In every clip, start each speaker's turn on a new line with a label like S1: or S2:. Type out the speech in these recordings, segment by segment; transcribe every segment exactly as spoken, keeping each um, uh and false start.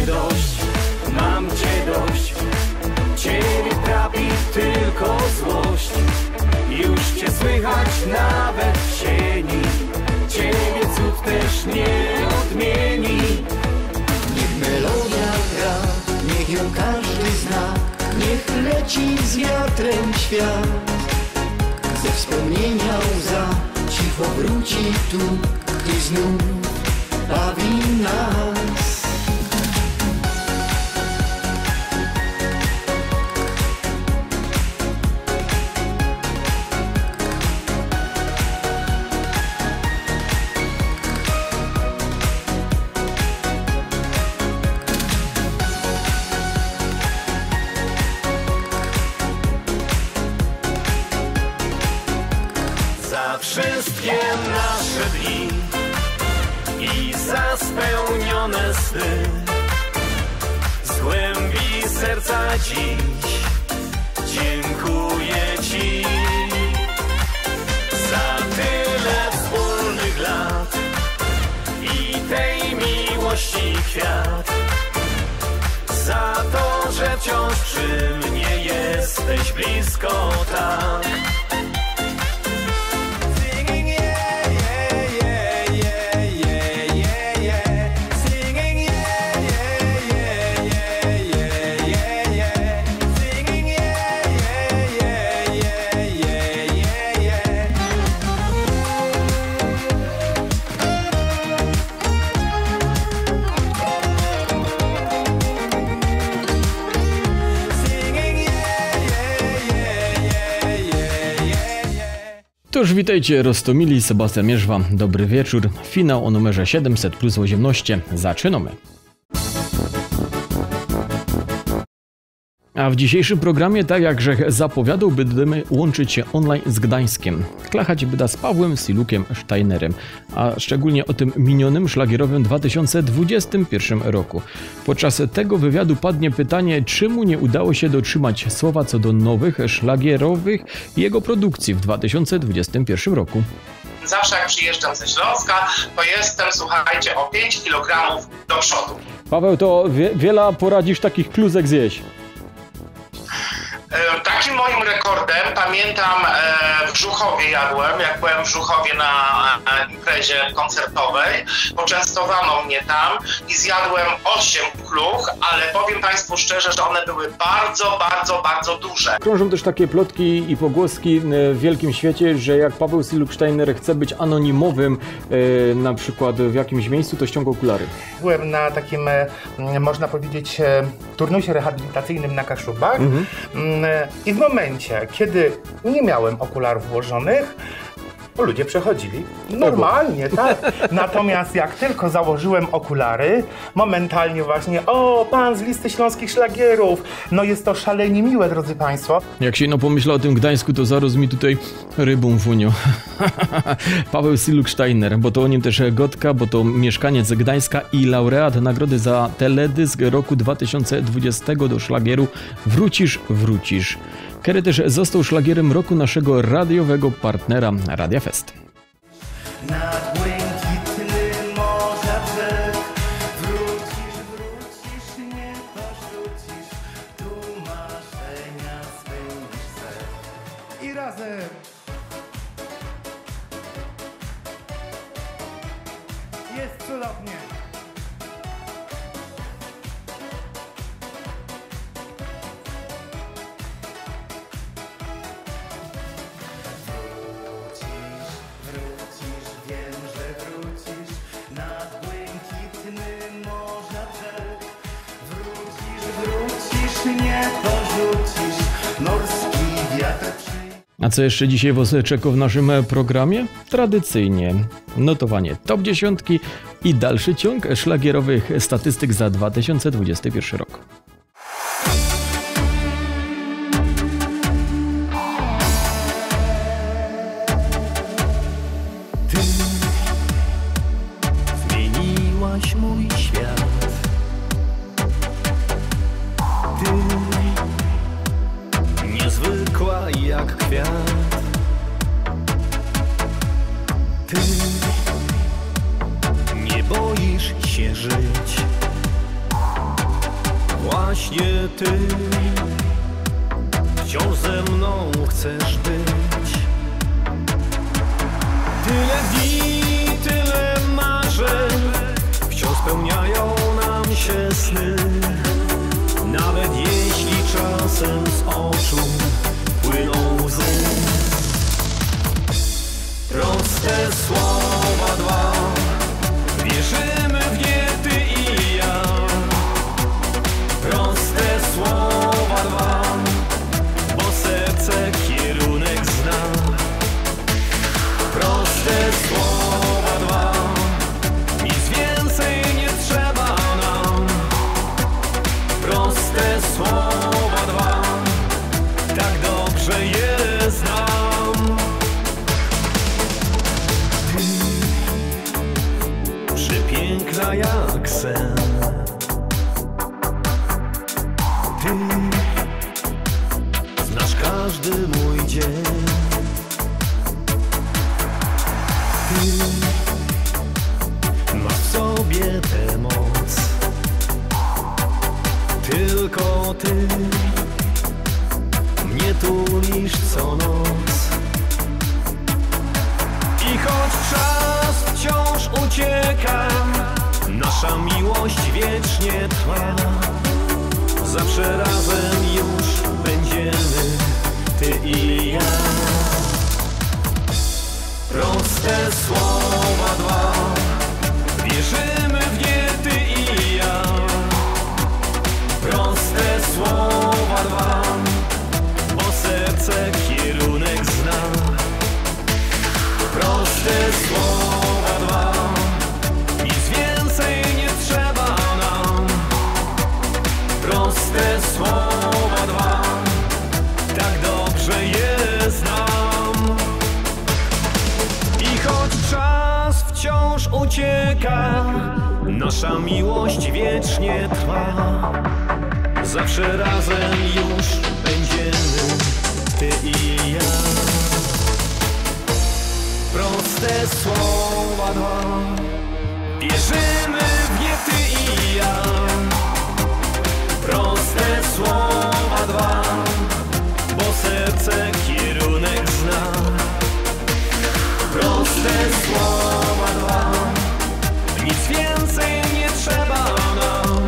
S1: dość, mam cię dość. Ciebie trapi tylko złość. Już cię słychać nawet w sieni. Ciebie cud też nie odmieni.
S2: Niech melodia gra, niech ją każdy zna. Niech leci z wiatrem świat. Ze wspomnienia łza cicho wróci tu i znów bawi nas.
S1: Wszystkie nasze dni i za spełnione sny, z głębi serca dziś dziękuję Ci za tyle wspólnych lat i tej miłości kwiat, za to, że wciąż przy mnie jesteś blisko tak.
S3: To już witajcie, Rostomili, Sebastian Mierzwa. Dobry wieczór. Finał o numerze siedemset plus osiemnaście. Zaczynamy. A w dzisiejszym programie, tak jak Grzech zapowiadał, będziemy łączyć się online z Gdańskiem. Klachać byda z Pawłem Silukiem Steinerem, a szczególnie o tym minionym szlagierowym dwa tysiące dwudziestym pierwszym roku. Podczas tego wywiadu padnie pytanie, czemu nie udało się dotrzymać słowa co do nowych szlagierowych i jego produkcji w dwa tysiące dwudziestym pierwszym roku.
S4: Zawsze jak przyjeżdżam ze Śląska, to jestem, słuchajcie, o pięć kilogramów do przodu.
S3: Paweł, to wie, wiele poradzisz takich kluzek zjeść?
S4: Takim moim rekordem, pamiętam, w Żuchowie jadłem, jak byłem w Żuchowie na imprezie koncertowej, poczęstowano mnie tam i zjadłem osiem kluch, ale powiem Państwu szczerze, że one były bardzo, bardzo, bardzo duże.
S3: Krążą też takie plotki i pogłoski w wielkim świecie, że jak Paweł Siluk Steiner chce być anonimowym, na przykład w jakimś miejscu, to ściąga okulary.
S5: Byłem na takim, można powiedzieć, turnusie rehabilitacyjnym na Kaszubach. Mhm. I w momencie, kiedy nie miałem okularów włożonych, ludzie przechodzili normalnie, tak. Natomiast jak tylko założyłem okulary, momentalnie właśnie, o, pan z listy śląskich szlagierów. No jest to szalenie miłe, drodzy Państwo.
S3: Jak się no pomyśla o tym Gdańsku, to zaraz mi tutaj rybą funio. Paweł Siluk Steiner, bo to o nim też gotka, bo to mieszkaniec Gdańska i laureat nagrody za teledysk roku dwa tysiące dwudziestego do szlagieru Wrócisz, wrócisz. Który też został szlagierem roku naszego radiowego partnera Radia Fest.
S2: Nad błękitnym morza brzeg wrócisz, wrócisz, nie porzucisz, tu marzenia spełnisz se. I razem! Jest cudownie! Nie porzucisz, morski wiatr.
S3: A co jeszcze dzisiaj was czeka w naszym programie? Tradycyjnie notowanie top dziesiątki i dalszy ciąg szlagierowych statystyk za dwa tysiące dwudziesty pierwszy rok.
S2: Ty zmieniłaś mój świat. Ty niezwykła jak kwiat. Ty nie boisz się żyć. Właśnie ty wciąż ze mną chcesz być. Tyle dni, tyle marzeń, wciąż spełniają nam się sny. Nawet jeśli czasem z oczu płyną łzy. Proste słowa dwa, wierzymy w nie ty i ja. Proste słowa dwa, bo serce kierunek zna. Proste słowa dwa, nic więcej nie trzeba nam. Proste słowa dwa, tak dobrze je znam. Ty, przepiękna jak sen. Ty znasz każdy mój dzień. Ty masz w sobie tę moc. Tylko ty mnie tulisz co noc. I choć czas wciąż ucieka, nasza miłość wiecznie trwa. Zawsze razem już będziemy, ty i ja. Proste słowa dwa, wierzymy w nie ty i ja. Proste słowa dwa, bo serce kierunek zna. Proste słowa dwa, nic więcej nie trzeba nam. Proste słowa dwa, tak dobrze je znam. I choć czas wciąż ucieka, nasza miłość wiecznie trwa. Zawsze razem już będziemy, ty i ja. Proste słowa dwa, wierzymy w nie ty i ja. Proste słowa dwa, bo serce kierunek zna. Proste słowa dwa, nic więcej nie trzeba nam.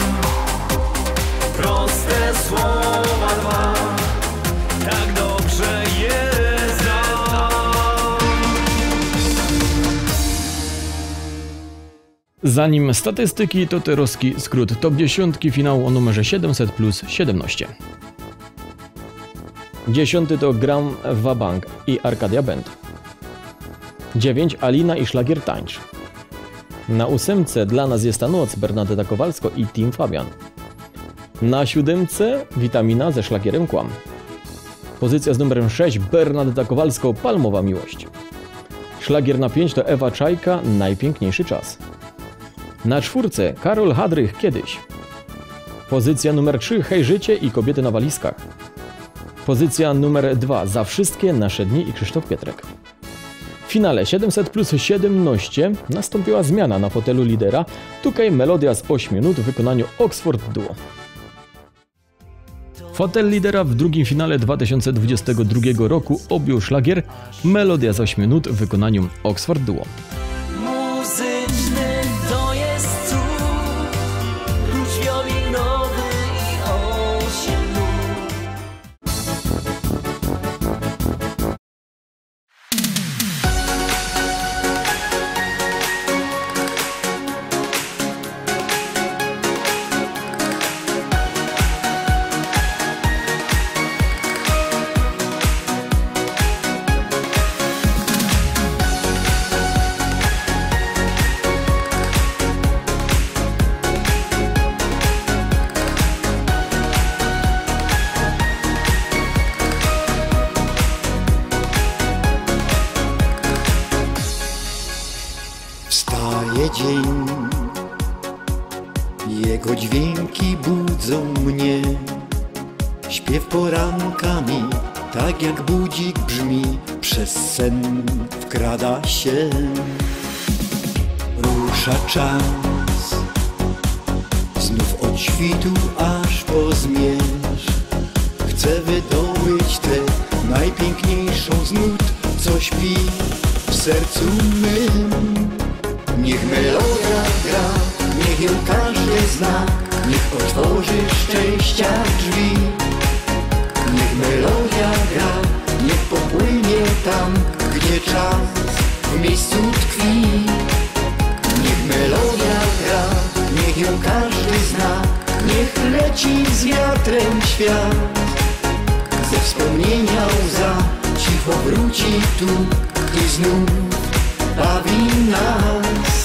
S2: Proste słowa dwa, tak dobrze je znam.
S3: Zanim statystyki, to tyroski skrót top dziesiątki finału o numerze siedemset plus siedemnaście. Dziesiąty to Gram w Wabank i Arcadia Band. dziewięć Alina i Szlagier Tańcz. Na ósemce Dla nas jest ta noc Bernadetta Kowalsko i Team Fabian. Na siódemce Witamina ze szlagierem Kłam. Pozycja z numerem sześć Bernadetta Kowalsko Palmowa miłość. Szlagier na pięć to Ewa Czajka Najpiękniejszy czas. Na czwórce Karol Hadrych Kiedyś. Pozycja numer trzy Hej życie i Kobiety na walizkach. Pozycja numer dwa Za wszystkie nasze dni i Krzysztof Pietrek. W finale siedemset plus siedemnaście nastąpiła zmiana na fotelu lidera. Tutaj melodia z ośmiu minut w wykonaniu Oxford Duo. Fotel lidera w drugim finale dwa tysiące dwudziestego drugiego roku objął szlagier Melodia z ośmiu minut w wykonaniu Oxford Duo.
S6: Muzyczny to jest cud, klucz wiolinowy i osiem nut.
S7: Wstaje dzień, jego dźwięki budzą mnie. Śpiew porankami, tak jak budzik brzmi, przez sen wkrada się. Rusza czas, znów od od świtu aż po zmierzch. Chcę wydobyć tę najpiękniejszą z nut, co śpi w sercu mym. Niech melodia gra, niech ją każdy zna, niech otworzy szczęścia drzwi. Niech melodia gra, niech popłynie tam, gdzie czas w miejscu tkwi. Niech melodia gra, niech ją każdy zna, niech leci z wiatrem świat. Ze wspomnienia łza cicho wróci tu i znów bawi nas.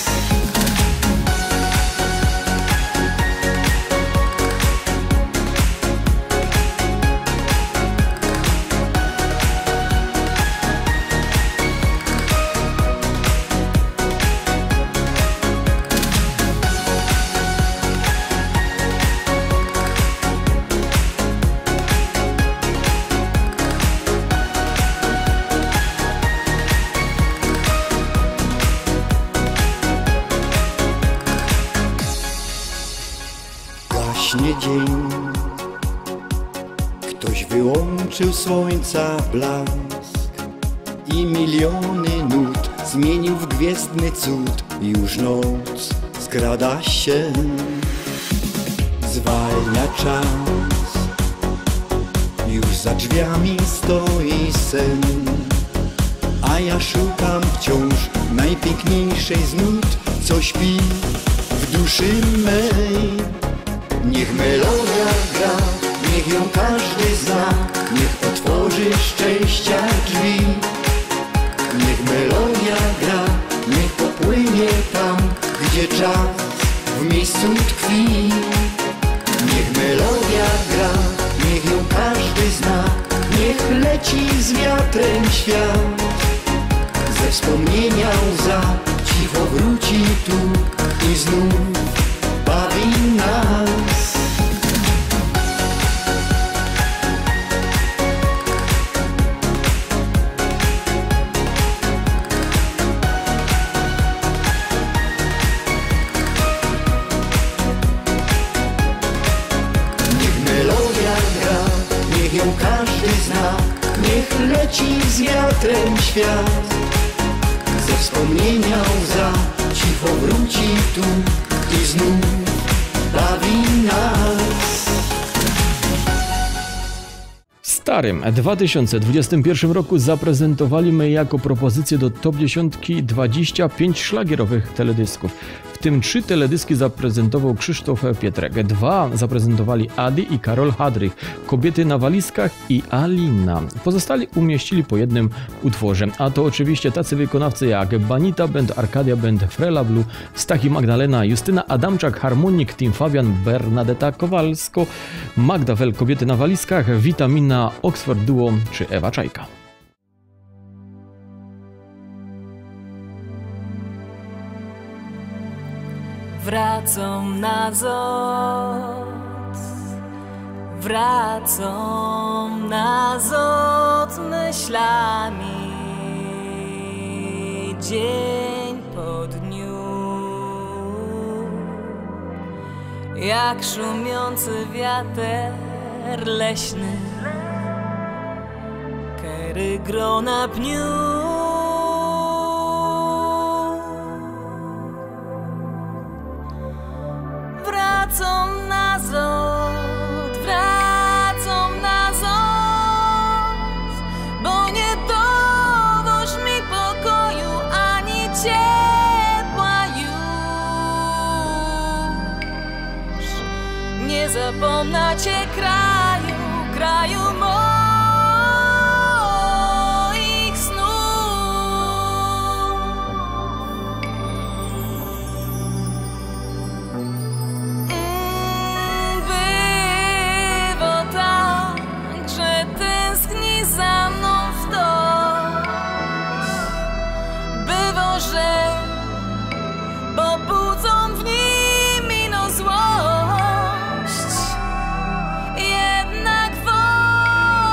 S7: Gaśnie dzień, ktoś wyłączył słońca blask i miliony nut zmienił w gwiezdny cud. Już noc skrada się, zwalnia czas, już za drzwiami stoi sen, a ja szukam wciąż najpiękniejszej z nut, co śpi w duszy mej. Niech melodia gra, niech ją każdy zna, niech otworzy szczęścia drzwi. Niech melodia gra, niech popłynie tam, gdzie czas w miejscu tkwi. Niech melodia gra, niech ją każdy zna, niech leci z wiatrem świat. Ze wspomnienia łza cicho wróci tu i znów bawi nas. Niech melodia gra, niech ją każdy zna, niech leci z wiatrem świat. Ze wspomnienia łza cicho wróci tu i znów bawi nas.
S3: W starym dwa tysiące dwudziestym pierwszym roku zaprezentowaliśmy jako propozycję do top dziesiątki dwadzieścia pięć szlagierowych teledysków. W tym trzy teledyski zaprezentował Krzysztof Pietrek, dwa zaprezentowali Adi i Karol Hadrych, Kobiety na walizkach i Alina. Pozostali umieścili po jednym utworze, a to oczywiście tacy wykonawcy jak Banita Band, Arcadia Band, Frela Blue, Stach i Magdalena, Justyna Adamczak, Harmonik, Tim Fabian, Bernadetta Kowalsko, Magda Wel, Kobiety na walizkach, Witamina, Oxford Duo czy Ewa Czajka.
S6: Wracam na zot, wracam na zot myślami, dzień po dniu, jak szumiący wiater leśny, kery grona pniu. Wracam na zot, wracam na zot, bo nie dowoż mi pokoju ani ciepła już. Nie zapomnę cię kraju, kraju moich snów. Pobudzą w nim ino złość, jednak wolę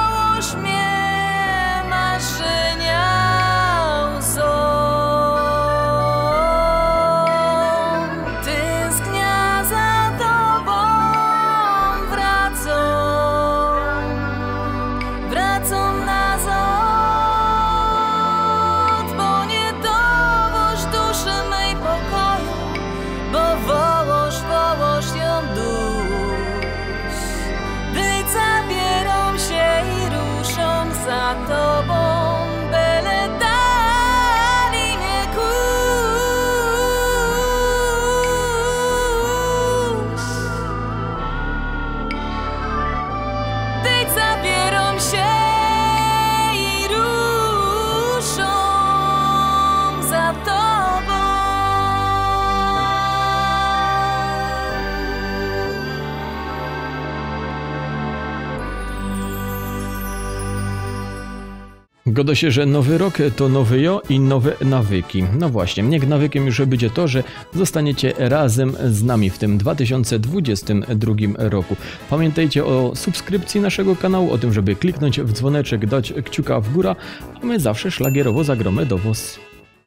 S3: Godo się, że nowy rok to nowy jo i nowe nawyki. No właśnie, niech nawykiem już będzie to, że zostaniecie razem z nami w tym dwa tysiące dwudziestym drugim roku. Pamiętajcie o subskrypcji naszego kanału, o tym, żeby kliknąć w dzwoneczek, dać kciuka w górę, a my zawsze szlagierowo zagromy do was.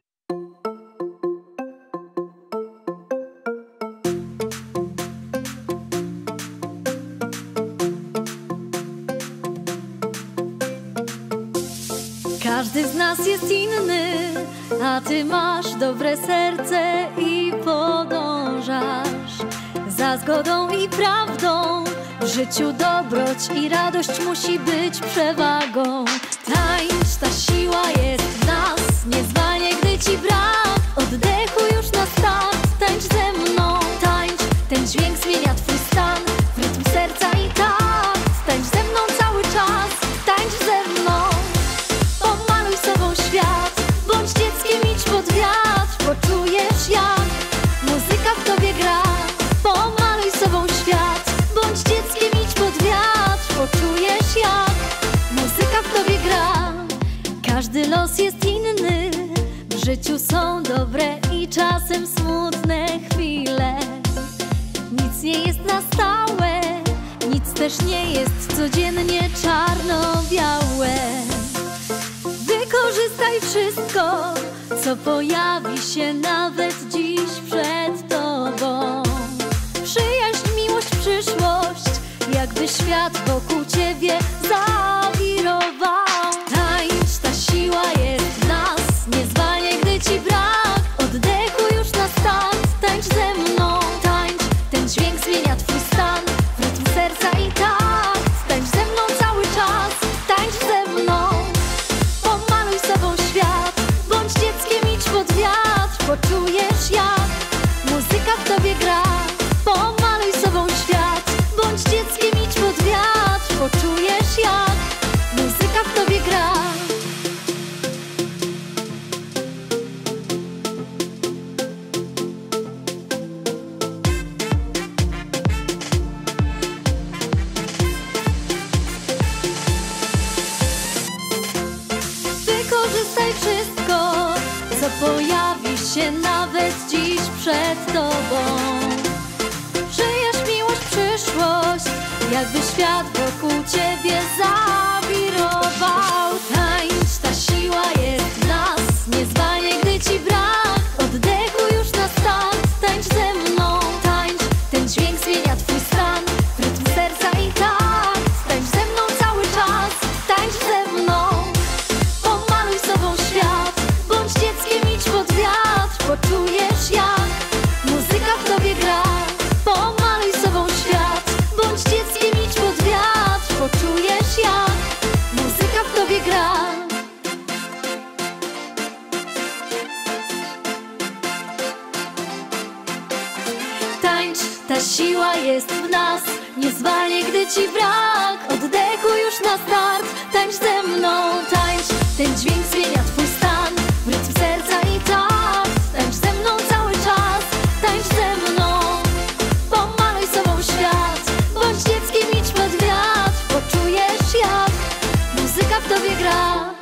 S6: Każdy z nas jest inny, a ty masz dobre serce i podążasz za zgodą i prawdą. W życiu dobroć i radość musi być przewagą. Tańcz, ta siła jest w nas, niezwalnie gdy ci brak oddechu już na start. Tańcz ze mną, tańcz, ten dźwięk zmienia twój stan w rytm serca i takt. Tańcz ze mną cały czas, tańcz ze mną. Pomaluj sobą świat, bądź dzieckiem, idź pod wiatr. Poczujesz jak muzyka w tobie gra. Pomaluj sobą świat, bądź dzieckiem, idź pod wiatr. Poczujesz jak muzyka w tobie gra. Każdy los jest inny, w życiu są dobre i czasem smutne chwile. Nic nie jest na stałe, nic też nie jest codziennie czarno-białe. Wykorzystaj wszystko, co pojawi się nawet dziś przed tobą. Przyjaźń, miłość, przyszłość, jakby świat wokół ciebie zawirował. Tańcz, ta siła jest w nas, niezwalnie gdy ci brak oddechu już na start. Tańcz ze mną, tańcz, ten dźwięk zmienia twój stan w rytm serca i takt. Tańcz ze mną cały czas, tańcz ze mną. Pomaluj sobą świat, bądź dzieckiem, idź pod wiatr. Poczujesz jak muzyka w tobie gra. Pomaluj sobą świat, bądź dzieckiem, idź pod wiatr. Poczujesz jak muzyka w tobie gra. Wykorzystaj wszystko, co pojawi się nawet dziś przed tobą. Przyjaźń, miłość, przyszłość, jakby świat wokół ciebie zawirował. Tańcz, ta siła jest w nas, niezwalnie gdy ci brak oddechu już na start. Tańcz ze mną, tańcz, ten dźwięk zmienia twój stan w rytm serca i takt. Tańcz ze mną cały czas, tańcz ze mną. Pomaluj sobą świat, bądź dzieckiem, idź pod wiatr. Poczujesz jak muzyka w tobie gra. Pomaluj sobą świat, bądź dzieckiem, idź pod wiatr. Poczujesz jak muzyka w tobie gra. Tańcz, ta siła jest w nas, niezwalnie gdy ci brak oddechu już na start. Tańcz ze mną, tańcz, ten dźwięk zmienia twój stan w rytm serca i takt. Tańcz ze mną cały czas, tańcz ze mną. Pomaluj sobą świat, bądź dzieckiem, idź pod wiatr. Poczujesz jak muzyka w tobie gra.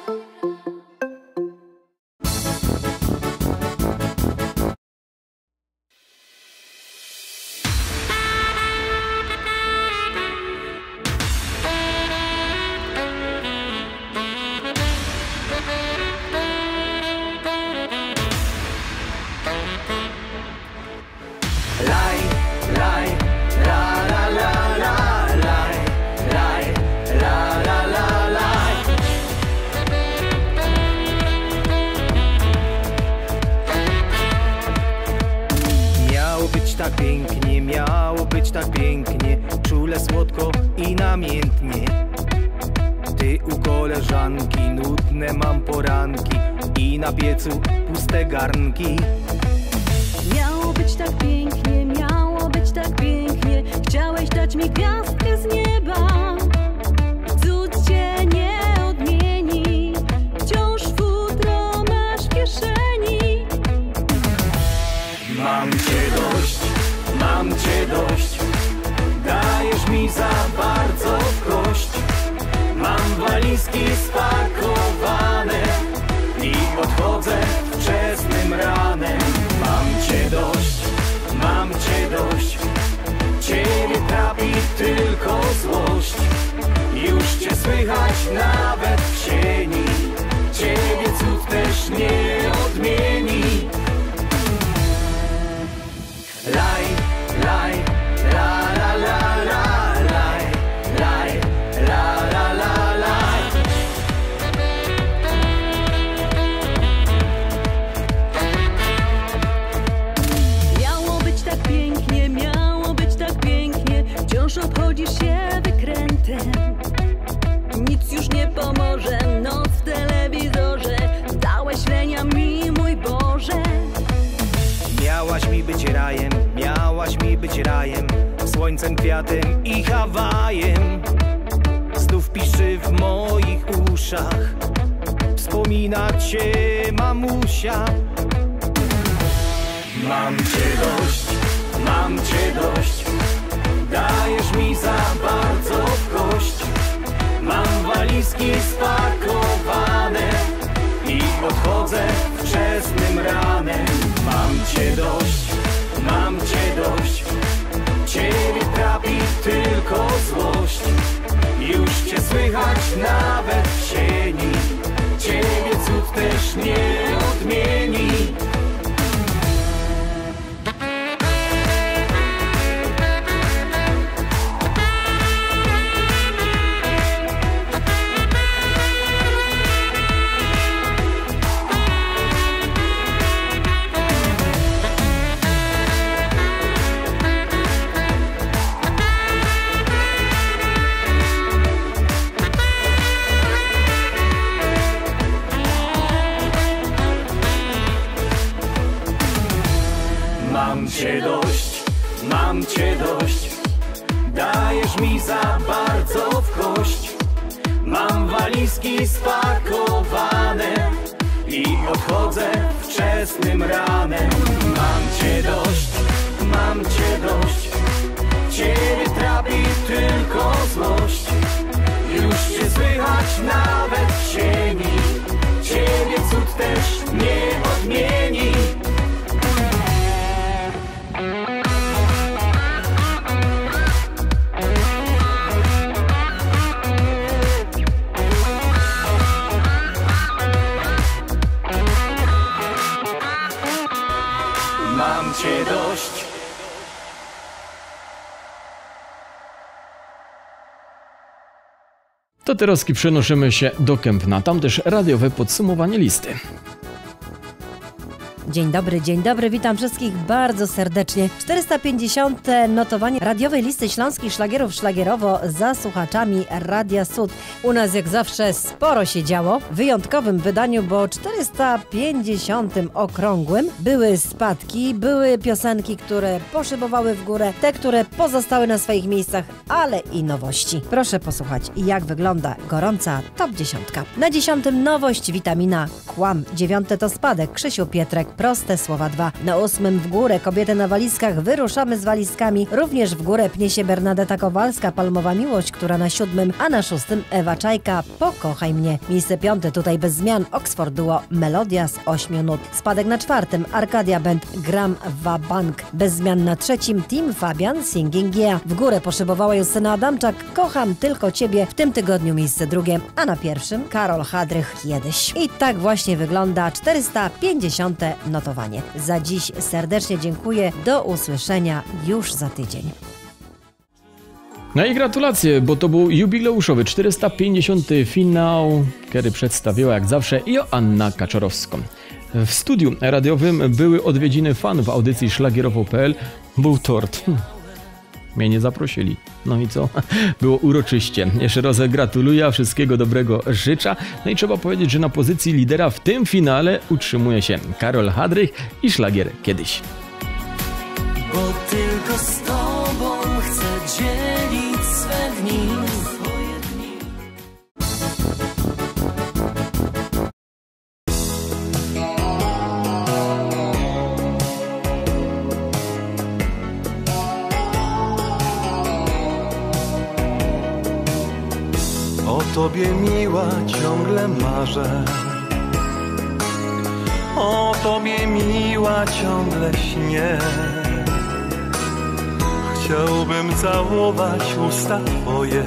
S2: tak pięknie, miało być tak pięknie, czule, słodko i namiętnie. Ty u koleżanki, nudne mam poranki i na piecu puste garnki.
S6: Miało być tak pięknie, miało być tak pięknie, chciałeś dać mi gwiazdkę z nieba. Cud cię nie odmieni, wciąż futro masz w kieszeni.
S2: Mam cię dość, mam cię dość, dajesz mi za bardzo w kość. Mam
S1: walizki spakowane i odchodzę wczesnym ranem. Mam cię dość, mam cię dość, ciebie trapi tylko złość. Już cię słychać nawet w sieni, ciebie cud też nie odmieni. Laj, laj, la la la la, laj, laj, la la la laj.
S8: Miało być tak pięknie, miało być tak pięknie, wciąż obchodzisz się wykrętem. Nic już nie pomoże, noc w telewizorze, dałeś lenia mi, mój Boże.
S2: Miałaś mi być rajem, miałaś mi być rajem, słońcem, kwiatem i Hawajem. Znów piszczy w moich uszach, wspomina cię mamusia.
S1: Mam cię dość, mam cię dość, dajesz mi za bardzo w kość. Mam walizki spakowane i odchodzę wczesnym ranem. Mam cię dość, mam cię dość, ciebie trapi tylko złość. Już cię słychać nawet w sieni, ciebie cud też nie odmieni. Mam cię dość, mam cię dość, dajesz mi za bardzo w kość. Mam walizki spakowane i odchodzę wczesnym ranem. Mam cię dość, mam cię dość, ciebie trapi tylko złość. Już cię słychać nawet w sieni, ciebie cud też nie odmieni. Mam cię dość.
S3: To teraz przenosimy się do Kępna, tam też radiowe podsumowanie listy.
S9: Dzień dobry, dzień dobry, witam wszystkich bardzo serdecznie. czterysta pięćdziesiąte notowanie radiowej listy śląskich szlagierów szlagierowo za słuchaczami Radia Sud. U nas jak zawsze sporo się działo. W wyjątkowym wydaniu, bo czterysta pięćdziesiątym okrągłym były spadki, były piosenki, które poszybowały w górę, te, które pozostały na swoich miejscach, ale i nowości. Proszę posłuchać, jak wygląda gorąca top dziesiątka. Na dziesiątym nowość, witamina Kłam. Dziewiąte to spadek, Krzysiu Pietrek, proste słowa dwa. Na ósmym w górę, kobiety na walizkach, wyruszamy z walizkami. Również w górę pnie się Bernadeta Kowalska, Palmowa miłość, która na siódmym, a na szóstym Ewa Czajka, Pokochaj mnie. Miejsce piąte, tutaj bez zmian, Oxford Duo, Melodia z ośmiu nut. Spadek na czwartym, Arkadia Band, Gram Wabank. Bez zmian na trzecim, Team Fabian, Singing Yeah. W górę poszybowała Justyna Adamczak, Kocham tylko ciebie. W tym tygodniu miejsce drugie, a na pierwszym Karol Hadrych, Kiedyś. I tak właśnie wygląda czterysta pięćdziesiąte notowanie. Za dziś serdecznie dziękuję. Do usłyszenia już za tydzień.
S3: No i gratulacje, bo to był jubileuszowy czterysta pięćdziesiąty finał, który przedstawiła jak zawsze Joanna Kaczorowska. W studiu radiowym były odwiedziny fanów audycji szlagierowo kropka pe el. Był tort. Mnie nie zaprosili. No i co? Było uroczyście. Jeszcze raz gratuluję, wszystkiego dobrego życzę. No i trzeba powiedzieć, że na pozycji lidera w tym finale utrzymuje się Karol Hadrych i szlagier Kiedyś.
S7: Bo tylko z tobą chcę dzielić swe dni.
S10: Oto tobie miła ciągle marzę. O tobie miła ciągle śnię. Chciałbym całować usta twoje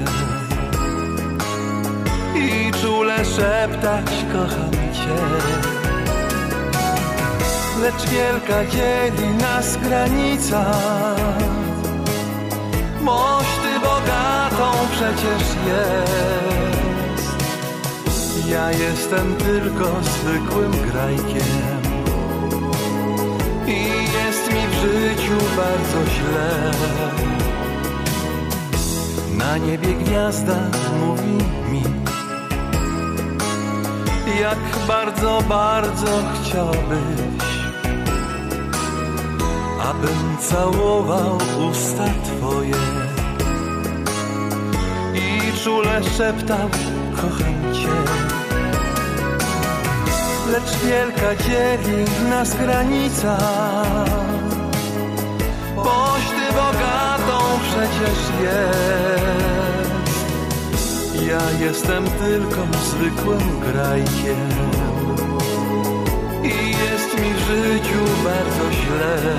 S10: i czule szeptać kocham cię. Lecz wielka dzieli nas granica, boś ty bogatą przecież jest. Ja jestem tylko zwykłym grajkiem i jest mi w życiu bardzo źle. Na niebie gwiazda mówi mi, jak bardzo, bardzo chciałbyś, abym całował usta twoje i czule szeptał kocham cię. Lecz wielka dzieli nas granica, boś ty bogatą przecież jest. Ja jestem tylko zwykłym grajkiem i jest mi w życiu bardzo źle.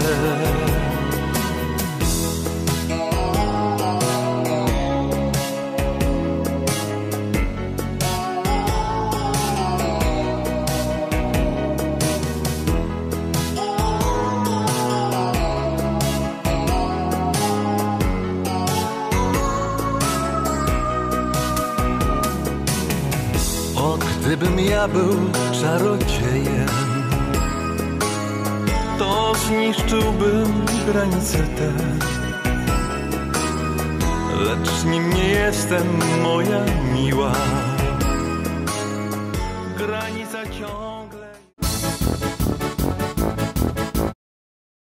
S10: Gdybym ja był czarodziejem, to zniszczyłbym granice te. Lecz nim nie jestem, moja miła.